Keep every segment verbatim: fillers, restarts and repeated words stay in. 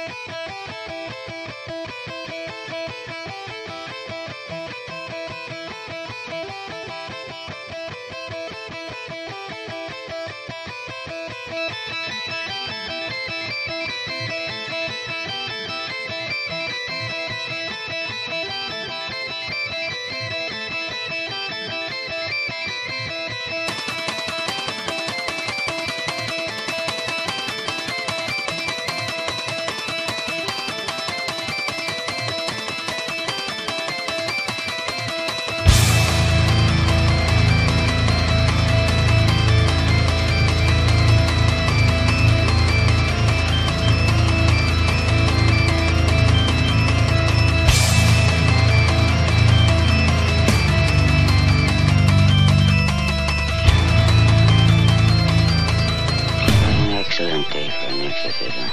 Excellent day for an exorcism.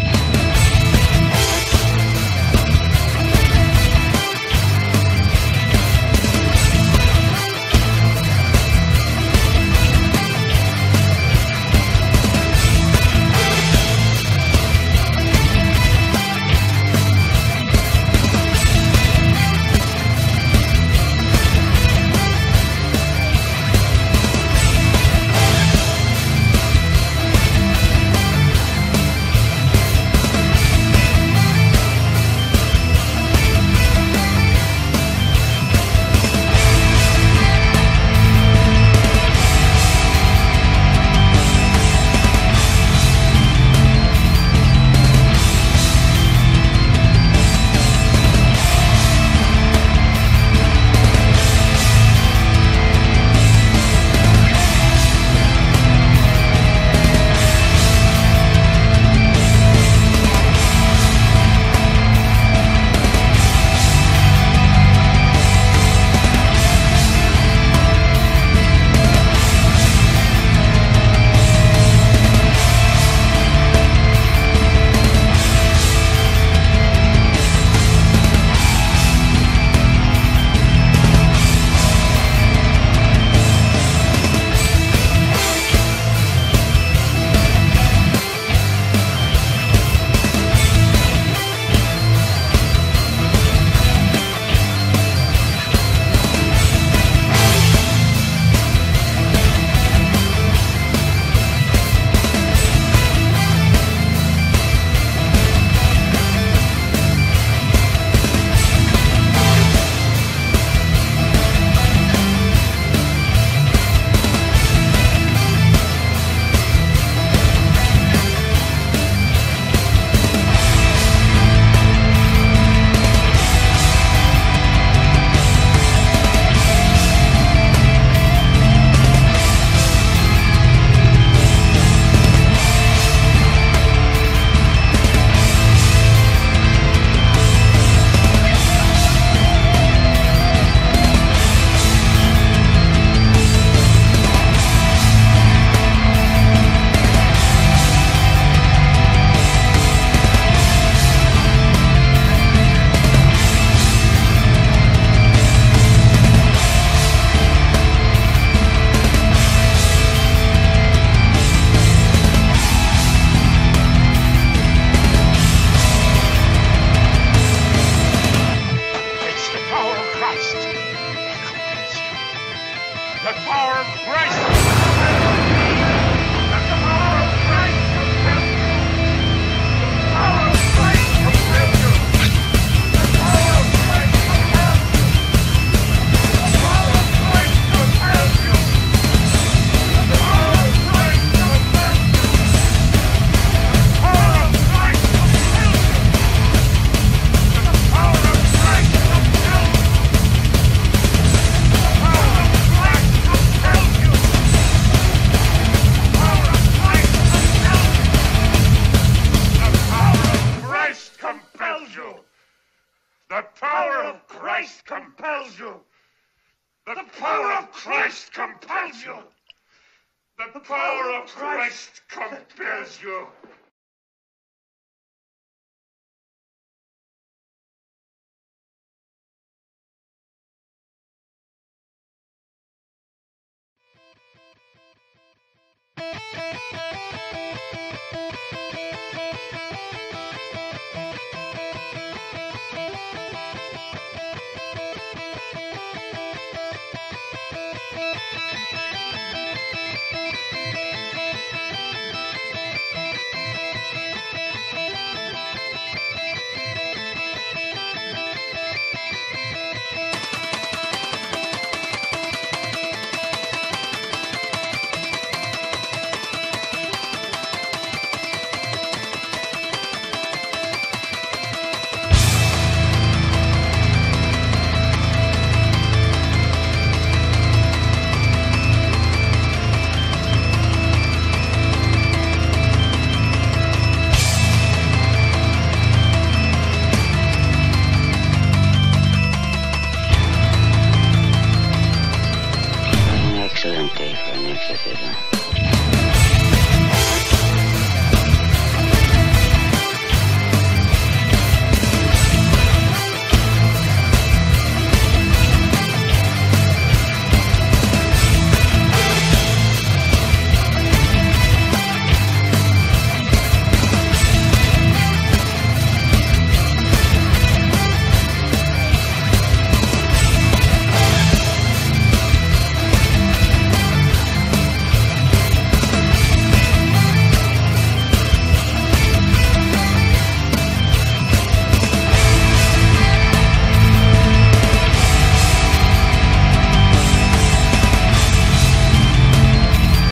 The power of Christ! The power of Christ compels you! The power of Christ compels you! The power of Christ compels you! The power of Christ compels you! The power of Christ compels you! The power of Christ compels you! The power of Christ compels you! The power of Christ compels you. The power of Christ compels you. The power of Christ compels you. Thank you.